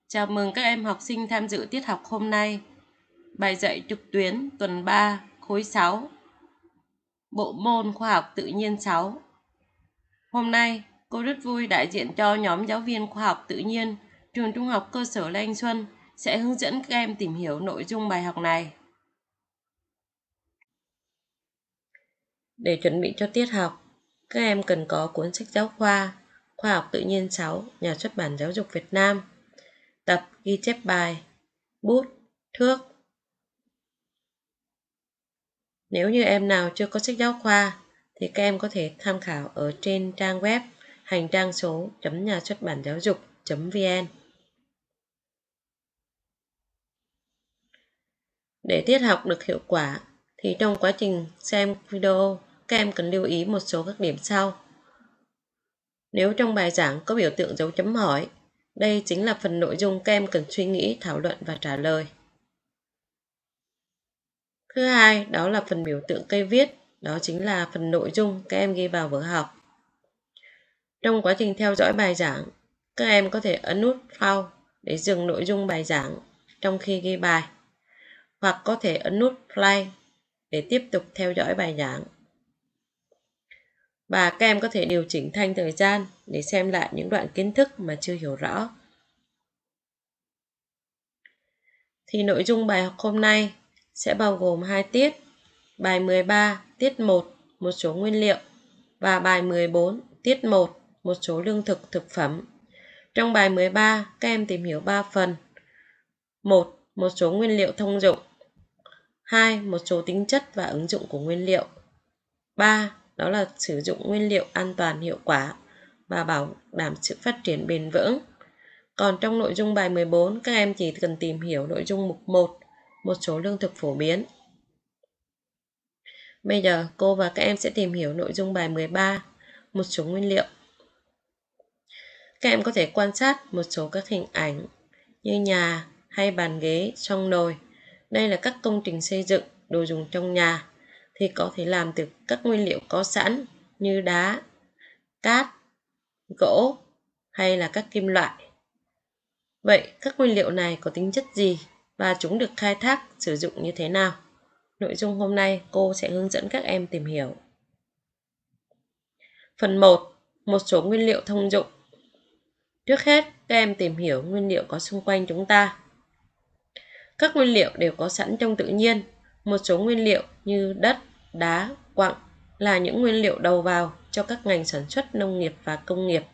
Chào mừng các em học sinh tham dự tiết học hôm nay. Bài dạy trực tuyến tuần 3, khối 6, bộ môn khoa học tự nhiên 6. Hôm nay, cô rất vui đại diện cho nhóm giáo viên khoa học tự nhiên trường Trung học cơ sở Lê Anh Xuân sẽ hướng dẫn các em tìm hiểu nội dung bài học này. Để chuẩn bị cho tiết học, các em cần có cuốn sách giáo khoa Khoa học tự nhiên 6, Nhà xuất bản Giáo dục Việt Nam, tập ghi chép bài, bút, thước. Nếu như em nào chưa có sách giáo khoa thì các em có thể tham khảo ở trên trang web hành trang số.nhà xuất bản giáo dục.vn. Để tiết học được hiệu quả thì trong quá trình xem video, các em cần lưu ý một số các điểm sau. Nếu trong bài giảng có biểu tượng dấu chấm hỏi, đây chính là phần nội dung các em cần suy nghĩ, thảo luận và trả lời. Thứ hai, đó là phần biểu tượng cây viết, đó chính là phần nội dung các em ghi vào vở học. Trong quá trình theo dõi bài giảng, các em có thể ấn nút Pause để dừng nội dung bài giảng trong khi ghi bài, hoặc có thể ấn nút Play để tiếp tục theo dõi bài giảng. Và các em có thể điều chỉnh thanh thời gian để xem lại những đoạn kiến thức mà chưa hiểu rõ. Thì nội dung bài học hôm nay sẽ bao gồm 2 tiết, bài 13 tiết 1 một số nguyên liệu và bài 14 tiết 1 một số lương thực thực phẩm. Trong bài 13, các em tìm hiểu 3 phần. 1. Một số nguyên liệu thông dụng. 2. Một số tính chất và ứng dụng của nguyên liệu. 3. Đó là sử dụng nguyên liệu an toàn hiệu quả và bảo đảm sự phát triển bền vững. Còn trong nội dung bài 14, các em chỉ cần tìm hiểu nội dung mục 1, một số lương thực phổ biến. Bây giờ cô và các em sẽ tìm hiểu nội dung bài 13, một số nguyên liệu. Các em có thể quan sát một số các hình ảnh như nhà hay bàn ghế, xoong nồi. Đây là các công trình xây dựng, đồ dùng trong nhà thì có thể làm từ các nguyên liệu có sẵn như đá, cát, gỗ hay là các kim loại. Vậy các nguyên liệu này có tính chất gì và chúng được khai thác, sử dụng như thế nào? Nội dung hôm nay cô sẽ hướng dẫn các em tìm hiểu. Phần 1. Một số nguyên liệu thông dụng. Trước hết, các em tìm hiểu nguyên liệu có xung quanh chúng ta. Các nguyên liệu đều có sẵn trong tự nhiên. Một số nguyên liệu như đất, đá, quặng là những nguyên liệu đầu vào cho các ngành sản xuất nông nghiệp và công nghiệp.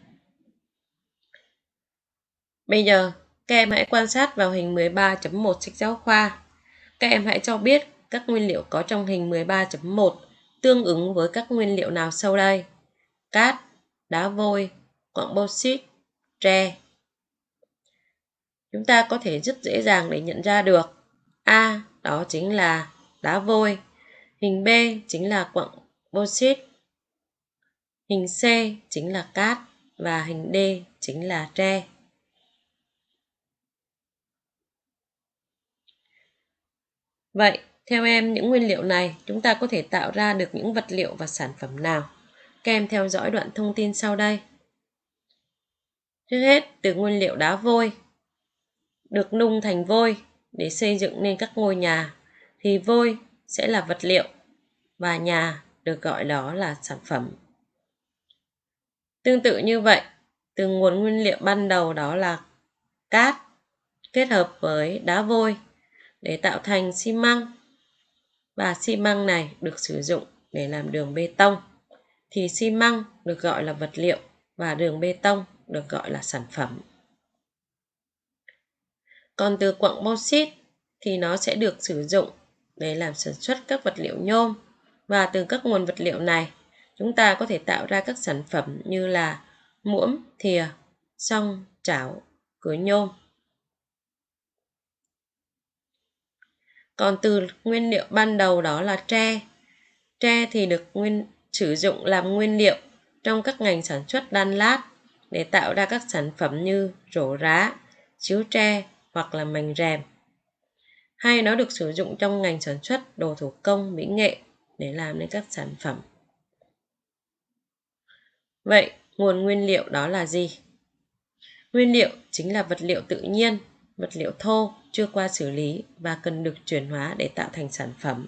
Bây giờ, các em hãy quan sát vào hình 13.1 sách giáo khoa. Các em hãy cho biết các nguyên liệu có trong hình 13.1 tương ứng với các nguyên liệu nào sau đây? Cát, đá vôi, quặng bauxit, tre. Chúng ta có thể rất dễ dàng để nhận ra được. A, đó chính là đá vôi. Hình B chính là quặng bauxit. Hình C chính là cát. Và hình D chính là tre. Vậy, theo em, những nguyên liệu này chúng ta có thể tạo ra được những vật liệu và sản phẩm nào? Các em theo dõi đoạn thông tin sau đây. Trước hết, từ nguyên liệu đá vôi được nung thành vôi để xây dựng nên các ngôi nhà, thì vôi sẽ là vật liệu và nhà được gọi đó là sản phẩm. Tương tự như vậy, từ nguồn nguyên liệu ban đầu đó là cát kết hợp với đá vôi để tạo thành xi măng, và xi măng này được sử dụng để làm đường bê tông, thì xi măng được gọi là vật liệu và đường bê tông được gọi là sản phẩm. Còn từ quặng bauxit thì nó sẽ được sử dụng để làm sản xuất các vật liệu nhôm, và từ các nguồn vật liệu này chúng ta có thể tạo ra các sản phẩm như là muỗng, thìa, xoong, chảo, cửa nhôm. Còn từ nguyên liệu ban đầu đó là tre. Tre thì được sử dụng làm nguyên liệu trong các ngành sản xuất đan lát để tạo ra các sản phẩm như rổ rá, chiếu tre hoặc là mành rèm. Hay nó được sử dụng trong ngành sản xuất đồ thủ công, mỹ nghệ để làm nên các sản phẩm. Vậy, nguồn nguyên liệu đó là gì? Nguyên liệu chính là vật liệu tự nhiên, vật liệu thô, chưa qua xử lý và cần được chuyển hóa để tạo thành sản phẩm.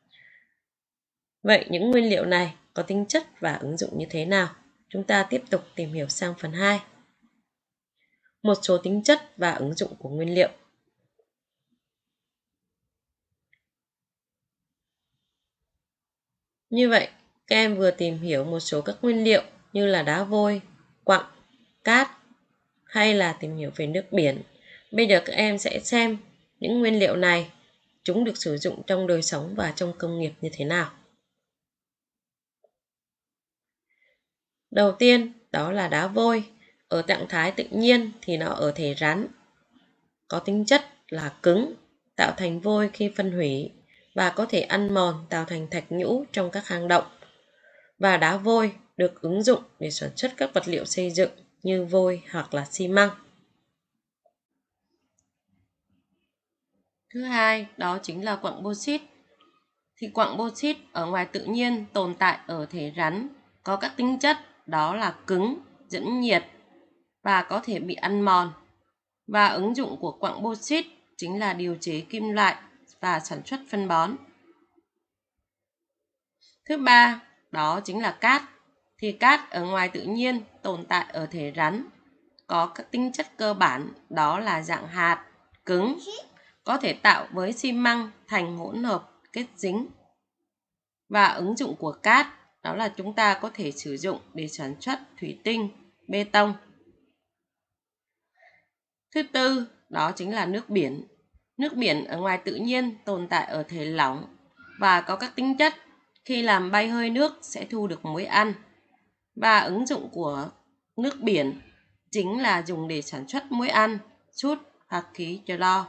Vậy những nguyên liệu này có tính chất và ứng dụng như thế nào? Chúng ta tiếp tục tìm hiểu sang phần 2. Một số tính chất và ứng dụng của nguyên liệu. Như vậy, các em vừa tìm hiểu một số các nguyên liệu như là đá vôi, quặng, cát hay là tìm hiểu về nước biển. Bây giờ các em sẽ xem những nguyên liệu này chúng được sử dụng trong đời sống và trong công nghiệp như thế nào. Đầu tiên đó là đá vôi. Ở trạng thái tự nhiên thì nó ở thể rắn, có tính chất là cứng, tạo thành vôi khi phân hủy và có thể ăn mòn tạo thành thạch nhũ trong các hang động. Và đá vôi được ứng dụng để sản xuất các vật liệu xây dựng như vôi hoặc là xi măng. Thứ hai đó chính là quặng bauxit. Thì quặng bauxit ở ngoài tự nhiên tồn tại ở thể rắn, có các tính chất đó là cứng, dẫn nhiệt và có thể bị ăn mòn. Và ứng dụng của quặng bauxit chính là điều chế kim loại và sản xuất phân bón. Thứ ba đó chính là cát. Thì cát ở ngoài tự nhiên tồn tại ở thể rắn, có các tính chất cơ bản đó là dạng hạt, cứng, có thể tạo với xi măng thành hỗn hợp kết dính. Và ứng dụng của cát đó là chúng ta có thể sử dụng để sản xuất thủy tinh, bê tông. Thứ tư đó chính là nước biển. Nước biển ở ngoài tự nhiên tồn tại ở thể lỏng và có các tính chất khi làm bay hơi nước sẽ thu được muối ăn. Và ứng dụng của nước biển chính là dùng để sản xuất muối ăn, sút hoặc khí clo.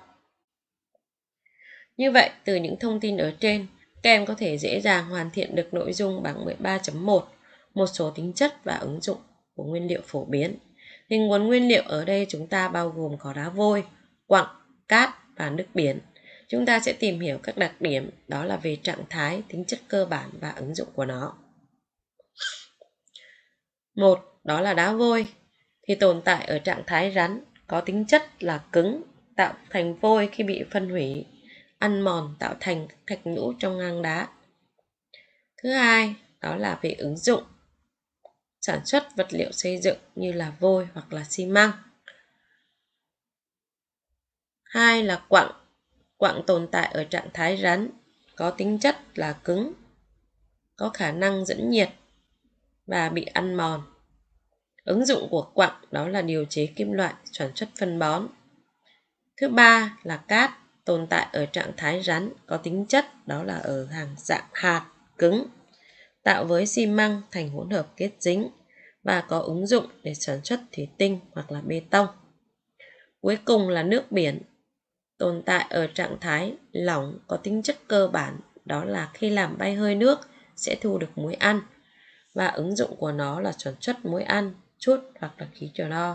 Như vậy, từ những thông tin ở trên, các em có thể dễ dàng hoàn thiện được nội dung bảng 13.1, một số tính chất và ứng dụng của nguyên liệu phổ biến. Thì nguồn nguyên liệu ở đây chúng ta bao gồm có đá vôi, quặng, cát và nước biển. Chúng ta sẽ tìm hiểu các đặc điểm đó là về trạng thái, tính chất cơ bản và ứng dụng của nó. Một, đó là đá vôi. Thì tồn tại ở trạng thái rắn, có tính chất là cứng, tạo thành vôi khi bị phân hủy, ăn mòn tạo thành thạch nhũ trong hang đá. Thứ hai, đó là về ứng dụng, sản xuất vật liệu xây dựng như là vôi hoặc là xi măng. Hai là quặng. Quặng tồn tại ở trạng thái rắn, có tính chất là cứng, có khả năng dẫn nhiệt và bị ăn mòn. Ứng dụng của quặng đó là điều chế kim loại, sản xuất phân bón. Thứ ba là cát, tồn tại ở trạng thái rắn, có tính chất đó là ở dạng hạt, cứng, tạo với xi măng thành hỗn hợp kết dính và có ứng dụng để sản xuất thủy tinh hoặc là bê tông. Cuối cùng là nước biển, tồn tại ở trạng thái lỏng, có tính chất cơ bản đó là khi làm bay hơi nước sẽ thu được muối ăn và ứng dụng của nó là sản xuất muối ăn, sút hoặc là khí clo.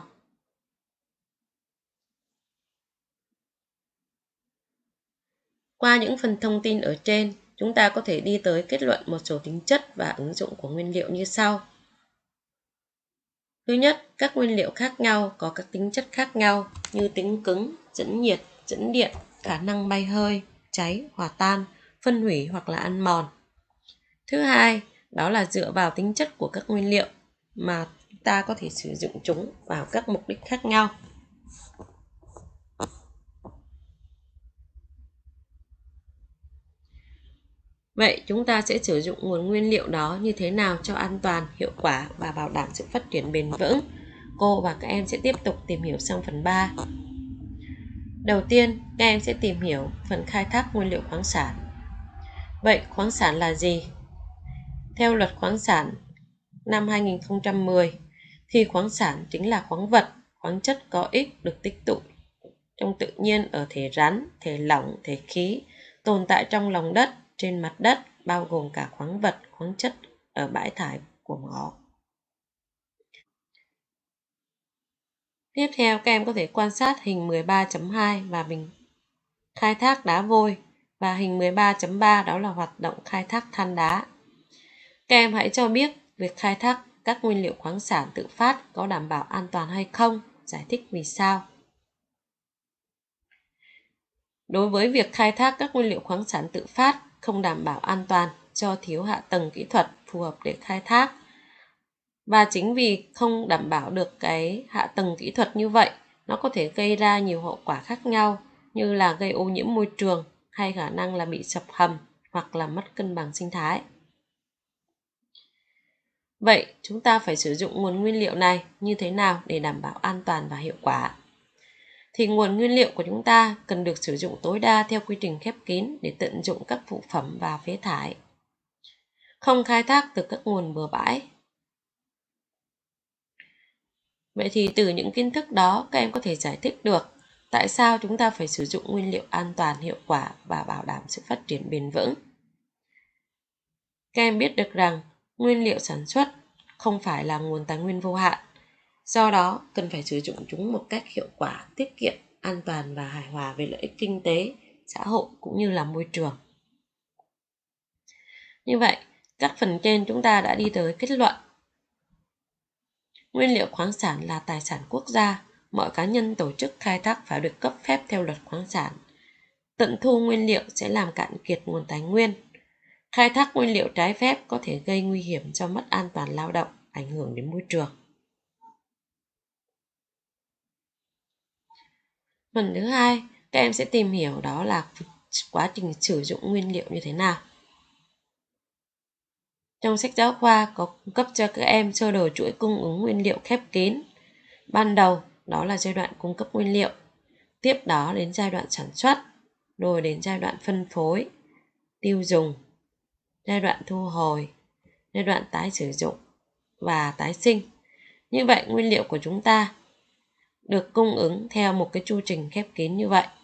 Qua những phần thông tin ở trên, chúng ta có thể đi tới kết luận một số tính chất và ứng dụng của nguyên liệu như sau. Thứ nhất, các nguyên liệu khác nhau có các tính chất khác nhau như tính cứng, dẫn nhiệt, dẫn điện, khả năng bay hơi, cháy, hòa tan, phân hủy hoặc là ăn mòn. Thứ hai, đó là dựa vào tính chất của các nguyên liệu mà ta có thể sử dụng chúng vào các mục đích khác nhau. Vậy chúng ta sẽ sử dụng nguồn nguyên liệu đó như thế nào cho an toàn, hiệu quả và bảo đảm sự phát triển bền vững? Cô và các em sẽ tiếp tục tìm hiểu sang phần 3. Đầu tiên, các em sẽ tìm hiểu phần khai thác nguyên liệu khoáng sản. Vậy khoáng sản là gì? Theo luật khoáng sản năm 2010, thì khoáng sản chính là khoáng vật, khoáng chất có ích được tích tụ trong tự nhiên ở thể rắn, thể lỏng, thể khí, tồn tại trong lòng đất, trên mặt đất, bao gồm cả khoáng vật, khoáng chất ở bãi thải của mỏ. Tiếp theo, các em có thể quan sát hình 13.2 và mình khai thác đá vôi và hình 13.3 đó là hoạt động khai thác than đá. Các em hãy cho biết việc khai thác các nguyên liệu khoáng sản tự phát có đảm bảo an toàn hay không giải thích vì sao. Đối với việc khai thác các nguyên liệu khoáng sản tự phát không đảm bảo an toàn do thiếu hạ tầng kỹ thuật phù hợp để khai thác. Và chính vì không đảm bảo được cái hạ tầng kỹ thuật như vậy, nó có thể gây ra nhiều hậu quả khác nhau như là gây ô nhiễm môi trường hay khả năng là bị sập hầm hoặc là mất cân bằng sinh thái. Vậy chúng ta phải sử dụng nguồn nguyên liệu này như thế nào để đảm bảo an toàn và hiệu quả? Thì nguồn nguyên liệu của chúng ta cần được sử dụng tối đa theo quy trình khép kín để tận dụng các phụ phẩm và phế thải. Không khai thác từ các nguồn bừa bãi. Vậy thì từ những kiến thức đó, các em có thể giải thích được tại sao chúng ta phải sử dụng nguyên liệu an toàn, hiệu quả và bảo đảm sự phát triển bền vững. Các em biết được rằng nguyên liệu sản xuất không phải là nguồn tài nguyên vô hạn. Do đó, cần phải sử dụng chúng một cách hiệu quả, tiết kiệm, an toàn và hài hòa về lợi ích kinh tế, xã hội cũng như là môi trường. Như vậy, các phần trên chúng ta đã đi tới kết luận. Nguyên liệu khoáng sản là tài sản quốc gia, mọi cá nhân tổ chức khai thác phải được cấp phép theo luật khoáng sản. Tận thu nguyên liệu sẽ làm cạn kiệt nguồn tài nguyên. Khai thác nguyên liệu trái phép có thể gây nguy hiểm cho mất an toàn lao động, ảnh hưởng đến môi trường. Phần thứ hai, các em sẽ tìm hiểu đó là quá trình sử dụng nguyên liệu như thế nào. Trong sách giáo khoa có cung cấp cho các em sơ đồ chuỗi cung ứng nguyên liệu khép kín. Ban đầu đó là giai đoạn cung cấp nguyên liệu, tiếp đó đến giai đoạn sản xuất, rồi đến giai đoạn phân phối, tiêu dùng, giai đoạn thu hồi, giai đoạn tái sử dụng và tái sinh. Như vậy nguyên liệu của chúng ta được cung ứng theo một cái chu trình khép kín như vậy.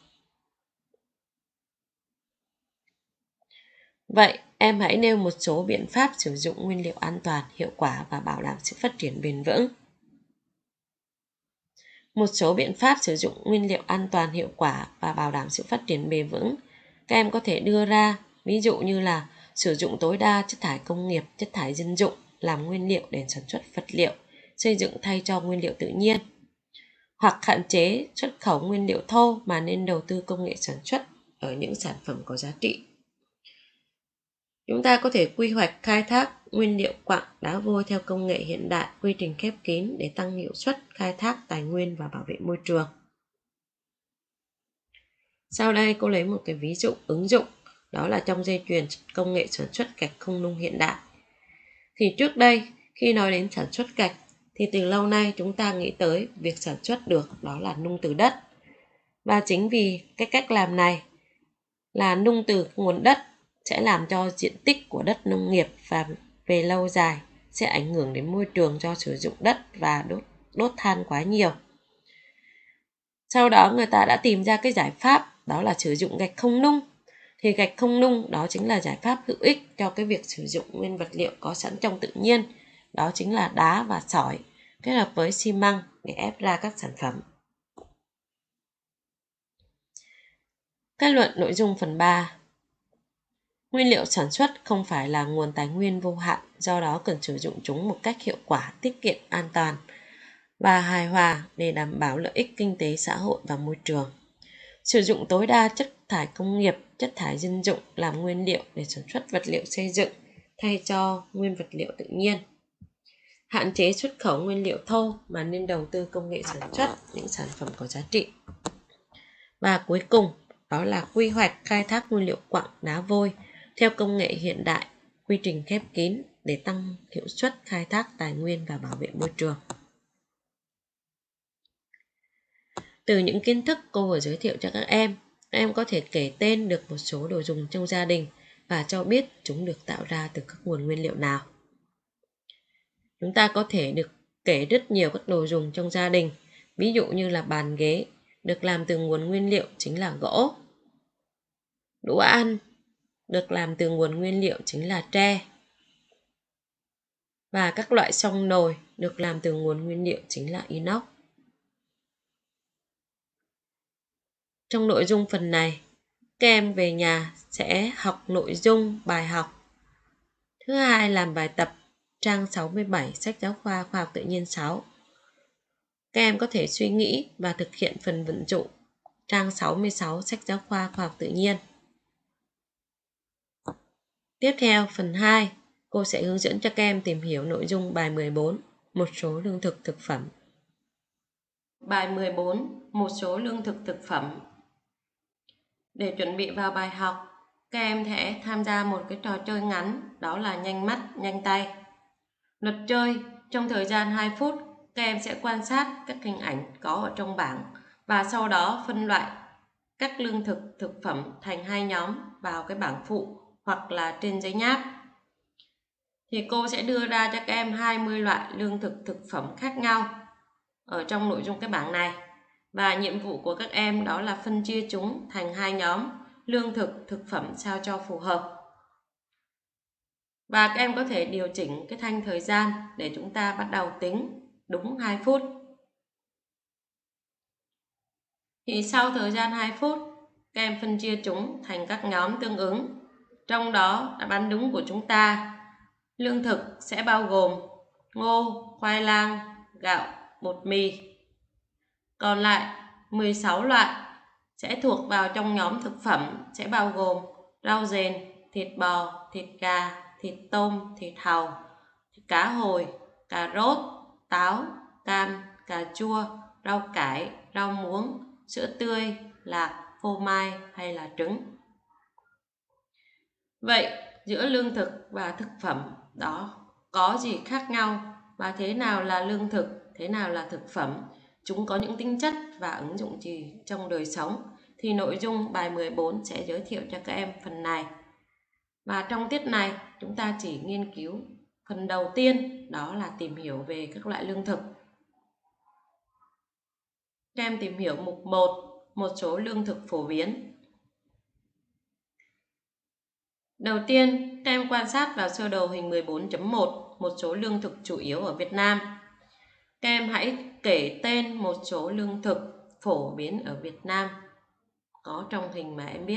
Vậy em hãy nêu một số biện pháp sử dụng nguyên liệu an toàn, hiệu quả và bảo đảm sự phát triển bền vững. Một số biện pháp sử dụng nguyên liệu an toàn, hiệu quả và bảo đảm sự phát triển bền vững các em có thể đưa ra, ví dụ như là sử dụng tối đa chất thải công nghiệp, chất thải dân dụng làm nguyên liệu để sản xuất vật liệu, xây dựng thay cho nguyên liệu tự nhiên. Hoặc hạn chế xuất khẩu nguyên liệu thô mà nên đầu tư công nghệ sản xuất ở những sản phẩm có giá trị. Chúng ta có thể quy hoạch khai thác nguyên liệu quặng, đá vôi theo công nghệ hiện đại, quy trình khép kín để tăng hiệu suất khai thác tài nguyên và bảo vệ môi trường. Sau đây cô lấy một cái ví dụ ứng dụng, đó là trong dây chuyền công nghệ sản xuất gạch không nung hiện đại. Thì trước đây, khi nói đến sản xuất gạch, thì từ lâu nay chúng ta nghĩ tới việc sản xuất được đó là nung từ đất. Và chính vì cái cách làm này là nung từ nguồn đất sẽ làm cho diện tích của đất nông nghiệp và về lâu dài sẽ ảnh hưởng đến môi trường do sử dụng đất và đốt than quá nhiều. Sau đó người ta đã tìm ra cái giải pháp đó là sử dụng gạch không nung. Thì gạch không nung đó chính là giải pháp hữu ích cho cái việc sử dụng nguyên vật liệu có sẵn trong tự nhiên. Đó chính là đá và sỏi kết hợp với xi măng để ép ra các sản phẩm. Kết luận nội dung phần 3. Nguyên liệu sản xuất không phải là nguồn tài nguyên vô hạn, do đó cần sử dụng chúng một cách hiệu quả, tiết kiệm, an toàn và hài hòa để đảm bảo lợi ích kinh tế, xã hội và môi trường. Sử dụng tối đa chất thải công nghiệp, chất thải dân dụng làm nguyên liệu để sản xuất vật liệu xây dựng thay cho nguyên vật liệu tự nhiên. Hạn chế xuất khẩu nguyên liệu thô mà nên đầu tư công nghệ sản xuất những sản phẩm có giá trị. Và cuối cùng, đó là quy hoạch khai thác nguyên liệu quặng, đá vôi theo công nghệ hiện đại, quy trình khép kín để tăng hiệu suất khai thác tài nguyên và bảo vệ môi trường. Từ những kiến thức cô vừa giới thiệu cho các em có thể kể tên được một số đồ dùng trong gia đình và cho biết chúng được tạo ra từ các nguồn nguyên liệu nào. Chúng ta có thể được kể rất nhiều các đồ dùng trong gia đình, ví dụ như là bàn ghế được làm từ nguồn nguyên liệu chính là gỗ. Đũa ăn được làm từ nguồn nguyên liệu chính là tre. Và các loại xông nồi được làm từ nguồn nguyên liệu chính là inox. Trong nội dung phần này, các em về nhà sẽ học nội dung bài học. Thứ hai, làm bài tập trang 67 sách giáo khoa khoa học tự nhiên 6. Các em có thể suy nghĩ và thực hiện phần vận dụng trang 66 sách giáo khoa khoa học tự nhiên. Tiếp theo, phần 2, cô sẽ hướng dẫn cho các em tìm hiểu nội dung bài 14, một số lương thực thực phẩm. Bài 14, một số lương thực thực phẩm. Để chuẩn bị vào bài học, các em sẽ tham gia một cái trò chơi ngắn, đó là nhanh mắt, nhanh tay. Luật chơi, trong thời gian 2 phút, các em sẽ quan sát các hình ảnh có ở trong bảng và sau đó phân loại các lương thực thực phẩm thành 2 nhóm vào cái bảng phụ hoặc là trên giấy nháp. Thì cô sẽ đưa ra cho các em 20 loại lương thực thực phẩm khác nhau ở trong nội dung cái bảng này. Và nhiệm vụ của các em đó là phân chia chúng thành 2 nhóm lương thực thực phẩm sao cho phù hợp. Và các em có thể điều chỉnh cái thanh thời gian để chúng ta bắt đầu tính đúng 2 phút. Thì sau thời gian 2 phút, các em phân chia chúng thành các nhóm tương ứng. Trong đó, đáp án đúng của chúng ta, lương thực sẽ bao gồm ngô, khoai lang, gạo, bột mì. Còn lại 16 loại sẽ thuộc vào trong nhóm thực phẩm, sẽ bao gồm rau dền, thịt bò, thịt gà, thịt tôm, thịt hàu, cá hồi, cà rốt, táo, cam, cà chua, rau cải, rau muống, sữa tươi, lạc, phô mai hay là trứng. Vậy giữa lương thực và thực phẩm đó có gì khác nhau và thế nào là lương thực, thế nào là thực phẩm? Chúng có những tính chất và ứng dụng gì trong đời sống? Thì nội dung bài 14 sẽ giới thiệu cho các em phần này. Và trong tiết này chúng ta chỉ nghiên cứu phần đầu tiên, đó là tìm hiểu về các loại lương thực. Các em tìm hiểu mục 1, một số lương thực phổ biến. Đầu tiên, các em quan sát vào sơ đồ hình 14.1, một số lương thực chủ yếu ở Việt Nam. Các em hãy kể tên một số lương thực phổ biến ở Việt Nam có trong hình mà em biết.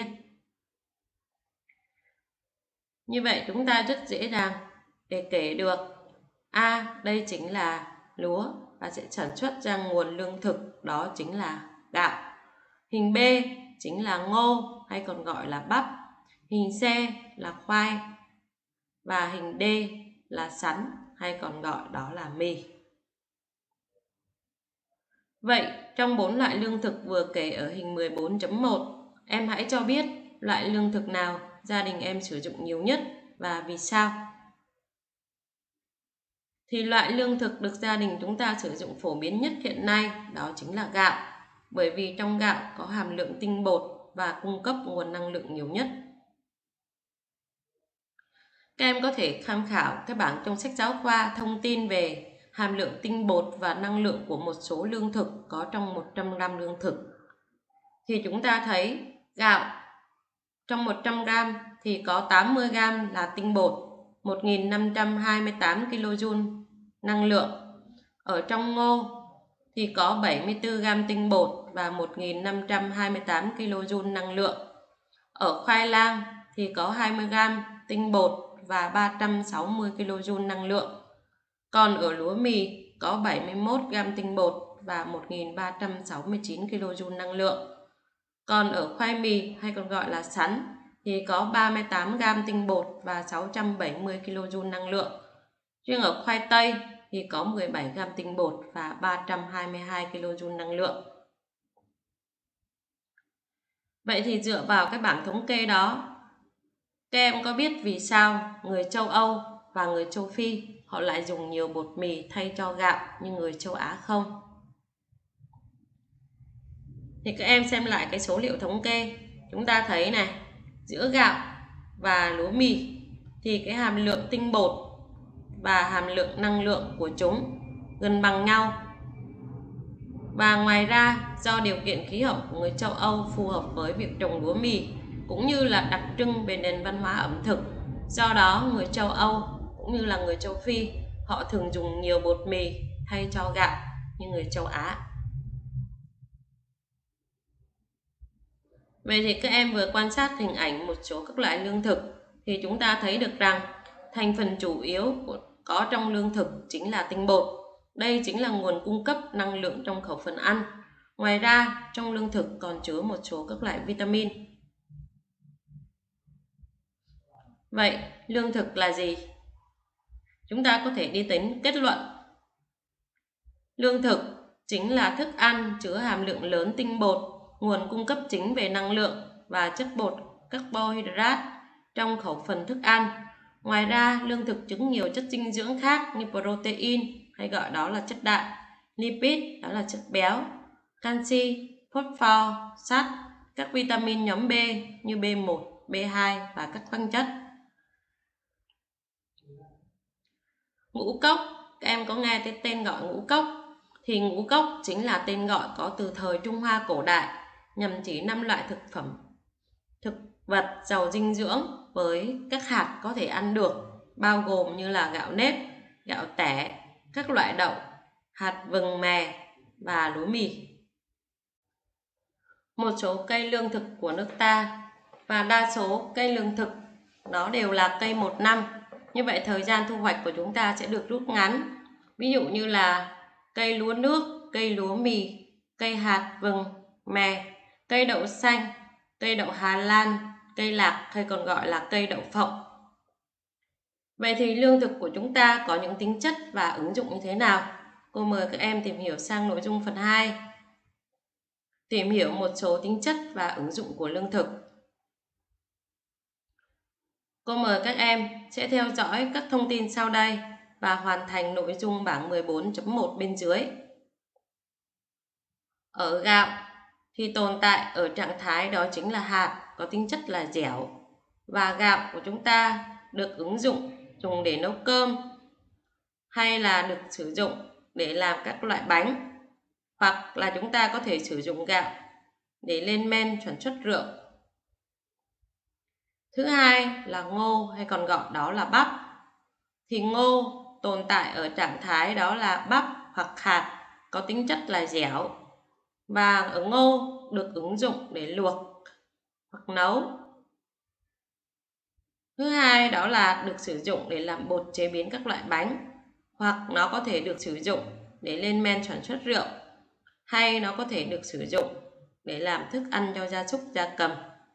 Như vậy chúng ta rất dễ dàng để kể được. A, đây chính là lúa và sẽ sản xuất ra nguồn lương thực, đó chính là gạo. Hình B chính là ngô hay còn gọi là bắp. Hình C là khoai. Và hình D là sắn hay còn gọi đó là mì. Vậy trong 4 loại lương thực vừa kể ở hình 14.1, em hãy cho biết loại lương thực nào gia đình em sử dụng nhiều nhất và vì sao? Thì loại lương thực được gia đình chúng ta sử dụng phổ biến nhất hiện nay đó chính là gạo, bởi vì trong gạo có hàm lượng tinh bột và cung cấp nguồn năng lượng nhiều nhất. Các em có thể tham khảo cái bảng trong sách giáo khoa thông tin về hàm lượng tinh bột và năng lượng của một số lương thực có trong 100 g lương thực. Thì chúng ta thấy gạo trong 100 g thì có 80 g là tinh bột, 1.528 kJ năng lượng. Ở trong ngô thì có 74 g tinh bột và 1.528 kJ năng lượng. Ở khoai lang thì có 20 g tinh bột và 360 kJ năng lượng. Còn ở lúa mì có 71 g tinh bột và 1.369 kJ năng lượng. Còn ở khoai mì hay còn gọi là sắn thì có 38 g tinh bột và 670 kJ năng lượng. Riêng ở khoai tây thì có 17 g tinh bột và 322 kJ năng lượng. Vậy thì dựa vào cái bảng thống kê đó, các em có biết vì sao người châu Âu và người châu Phi họ lại dùng nhiều bột mì thay cho gạo như người châu Á không? Thì các em xem lại cái số liệu thống kê, chúng ta thấy này, giữa gạo và lúa mì thì cái hàm lượng tinh bột và hàm lượng năng lượng của chúng gần bằng nhau. Và ngoài ra, do điều kiện khí hậu của người châu Âu phù hợp với việc trồng lúa mì cũng như là đặc trưng về nền văn hóa ẩm thực, do đó người châu Âu cũng như là người châu Phi họ thường dùng nhiều bột mì thay cho gạo như người châu Á. Vậy thì các em vừa quan sát hình ảnh một số các loại lương thực thì chúng ta thấy được rằng thành phần chủ yếu có trong lương thực chính là tinh bột. Đây chính là nguồn cung cấp năng lượng trong khẩu phần ăn. Ngoài ra, trong lương thực còn chứa một số các loại vitamin. Vậy, lương thực là gì? Chúng ta có thể đi đến kết luận. Lương thực chính là thức ăn chứa hàm lượng lớn tinh bột, nguồn cung cấp chính về năng lượng và chất bột carbohydrate trong khẩu phần thức ăn. Ngoài ra, lương thực chứa nhiều chất dinh dưỡng khác như protein, hay gọi đó là chất đạm, lipid, đó là chất béo, canxi, phosphor, sắt, các vitamin nhóm B như B1, B2 và các khoáng chất. Ngũ cốc, các em có nghe tới tên gọi ngũ cốc? Thì ngũ cốc chính là tên gọi có từ thời Trung Hoa cổ đại, nhằm chỉ 5 loại thực vật giàu dinh dưỡng với các hạt có thể ăn được, bao gồm như là gạo nếp, gạo tẻ, các loại đậu, hạt vừng mè và lúa mì. Một số cây lương thực của nước ta và đa số cây lương thực nó đều là cây 1 năm. Như vậy thời gian thu hoạch của chúng ta sẽ được rút ngắn. Ví dụ như là cây lúa nước, cây lúa mì, cây hạt vừng mè, cây đậu xanh, cây đậu Hà Lan, cây lạc hay còn gọi là cây đậu phộng. Vậy thì lương thực của chúng ta có những tính chất và ứng dụng như thế nào? Cô mời các em tìm hiểu sang nội dung phần 2. Tìm hiểu một số tính chất và ứng dụng của lương thực. Cô mời các em sẽ theo dõi các thông tin sau đây và hoàn thành nội dung bảng 14.1 bên dưới. Ở gạo thì tồn tại ở trạng thái đó chính là hạt, có tính chất là dẻo. Và gạo của chúng ta được dùng để nấu cơm hay là được sử dụng để làm các loại bánh, hoặc là chúng ta có thể sử dụng gạo để lên men sản xuất rượu. Thứ hai là ngô hay còn gọi đó là bắp. Thì ngô tồn tại ở trạng thái đó là bắp hoặc hạt, có tính chất là dẻo. Và ở ngô được ứng dụng để luộc hoặc nấu. Thứ hai đó là được sử dụng để làm bột chế biến các loại bánh, hoặc nó có thể được sử dụng để lên men sản xuất rượu, hay nó có thể được sử dụng để làm thức ăn cho gia súc gia cầm.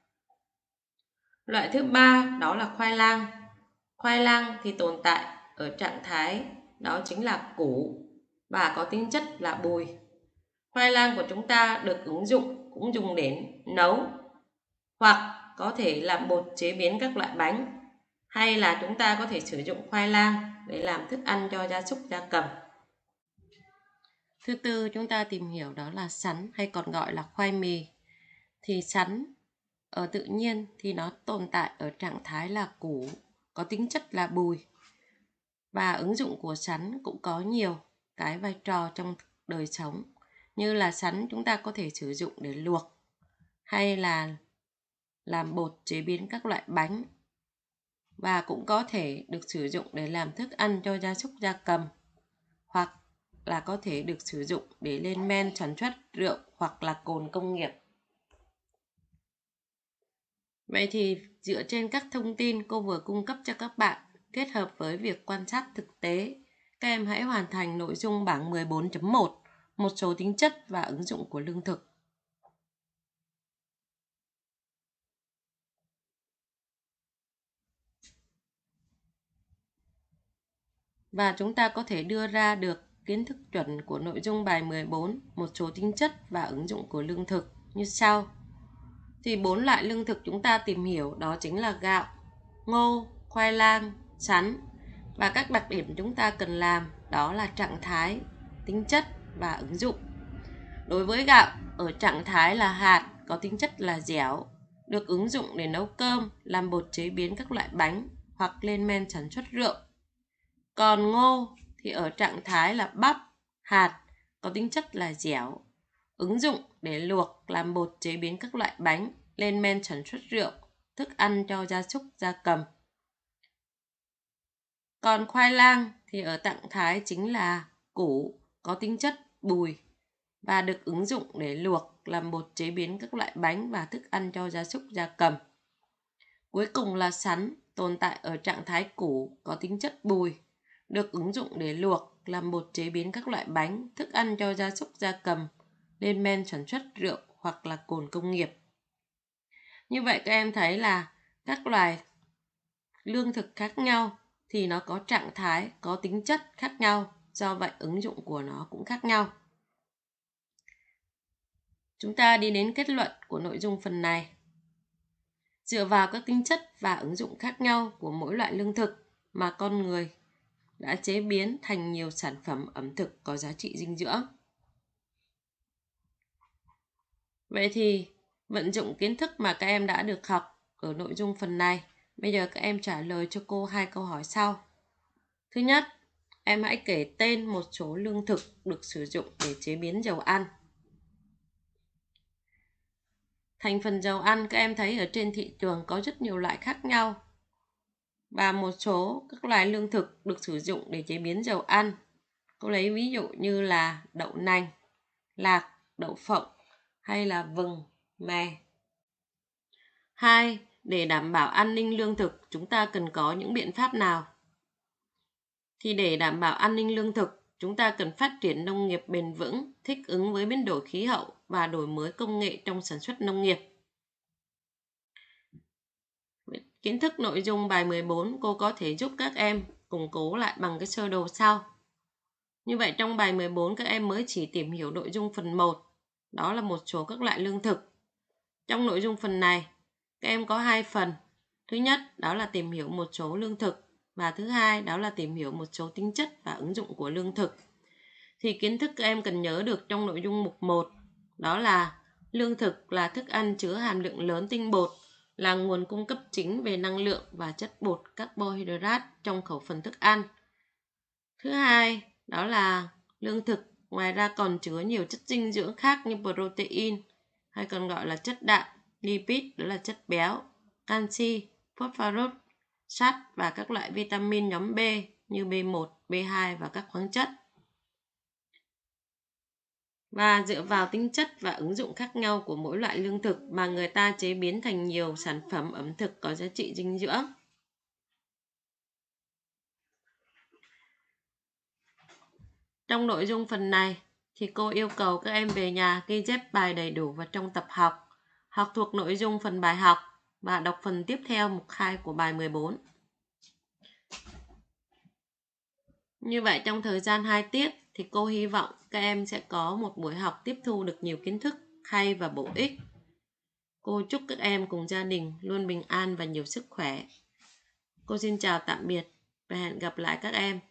Loại thứ ba đó là khoai lang. Khoai lang thì tồn tại ở trạng thái đó chính là củ và có tính chất là bùi. Khoai lang của chúng ta được cũng dùng để nấu, hoặc có thể làm bột chế biến các loại bánh, hay là chúng ta có thể sử dụng khoai lang để làm thức ăn cho gia súc gia cầm. Thứ tư chúng ta tìm hiểu đó là sắn hay còn gọi là khoai mì. Thì sắn ở tự nhiên thì nó tồn tại ở trạng thái là củ, có tính chất là bùi. Và ứng dụng của sắn cũng có nhiều cái vai trò trong đời sống. Như là sắn chúng ta có thể sử dụng để luộc, hay là làm bột chế biến các loại bánh, và cũng có thể được sử dụng để làm thức ăn cho gia súc gia cầm, hoặc là có thể được sử dụng để lên men sản xuất rượu hoặc là cồn công nghiệp. Vậy thì dựa trên các thông tin cô vừa cung cấp cho các bạn, kết hợp với việc quan sát thực tế, các em hãy hoàn thành nội dung bảng 14.1, một số tính chất và ứng dụng của lương thực. Và chúng ta có thể đưa ra được kiến thức chuẩn của nội dung bài 14, một số tính chất và ứng dụng của lương thực như sau. Thì 4 loại lương thực chúng ta tìm hiểu đó chính là gạo, ngô, khoai lang, sắn. Và các đặc điểm chúng ta cần làm đó là trạng thái, tính chất và ứng dụng. Đối với gạo, ở trạng thái là hạt, có tính chất là dẻo, được ứng dụng để nấu cơm, làm bột chế biến các loại bánh hoặc lên men sản xuất rượu. Còn ngô thì ở trạng thái là bắp, hạt, có tính chất là dẻo, ứng dụng để luộc, làm bột chế biến các loại bánh, lên men sản xuất rượu, thức ăn cho gia súc gia cầm. Còn khoai lang thì ở trạng thái chính là củ, có tính chất bùi và được ứng dụng để luộc, làm bột chế biến các loại bánh và thức ăn cho gia súc gia cầm. Cuối cùng là sắn, tồn tại ở trạng thái củ, có tính chất bùi, được ứng dụng để luộc, làm bột chế biến các loại bánh, thức ăn cho gia súc gia cầm, lên men sản xuất rượu hoặc là cồn công nghiệp. Như vậy các em thấy là các loài lương thực khác nhau thì nó có trạng thái, có tính chất khác nhau, do vậy ứng dụng của nó cũng khác nhau. Chúng ta đi đến kết luận của nội dung phần này. Dựa vào các tính chất và ứng dụng khác nhau của mỗi loại lương thực mà con người đã chế biến thành nhiều sản phẩm ẩm thực có giá trị dinh dưỡng. Vậy thì vận dụng kiến thức mà các em đã được học ở nội dung phần này. Bây giờ các em trả lời cho cô 2 câu hỏi sau. Thứ nhất, em hãy kể tên một số lương thực được sử dụng để chế biến dầu ăn. Thành phần dầu ăn các em thấy ở trên thị trường có rất nhiều loại khác nhau. Và một số các loài lương thực được sử dụng để chế biến dầu ăn. Cô lấy ví dụ như là đậu nành, lạc, đậu phộng hay là vừng, mè. 2. Để đảm bảo an ninh lương thực, chúng ta cần có những biện pháp nào? Thì để đảm bảo an ninh lương thực, chúng ta cần phát triển nông nghiệp bền vững, thích ứng với biến đổi khí hậu và đổi mới công nghệ trong sản xuất nông nghiệp. Kiến thức nội dung bài 14 cô có thể giúp các em củng cố lại bằng cái sơ đồ sau. Như vậy trong bài 14 các em mới chỉ tìm hiểu nội dung phần 1, đó là một số các loại lương thực. Trong nội dung phần này, các em có 2 phần. Thứ nhất, đó là tìm hiểu một số lương thực và thứ hai, đó là tìm hiểu một số tính chất và ứng dụng của lương thực. Thì kiến thức các em cần nhớ được trong nội dung mục 1, đó là lương thực là thức ăn chứa hàm lượng lớn tinh bột, là nguồn cung cấp chính về năng lượng và chất bột carbohydrate trong khẩu phần thức ăn. Thứ hai, đó là lương thực ngoài ra còn chứa nhiều chất dinh dưỡng khác như protein, hay còn gọi là chất đạm, lipid, đó là chất béo, canxi, phosphorus, sắt và các loại vitamin nhóm B như B1, B2 và các khoáng chất. Và dựa vào tính chất và ứng dụng khác nhau của mỗi loại lương thực mà người ta chế biến thành nhiều sản phẩm ẩm thực có giá trị dinh dưỡng. Trong nội dung phần này thì cô yêu cầu các em về nhà ghi chép bài đầy đủ vào trong tập học, học thuộc nội dung phần bài học và đọc phần tiếp theo mục 2 của bài 14. Như vậy trong thời gian 2 tiết thì cô hy vọng các em sẽ có một buổi học tiếp thu được nhiều kiến thức hay và bổ ích. Cô chúc các em cùng gia đình luôn bình an và nhiều sức khỏe. Cô xin chào tạm biệt và hẹn gặp lại các em.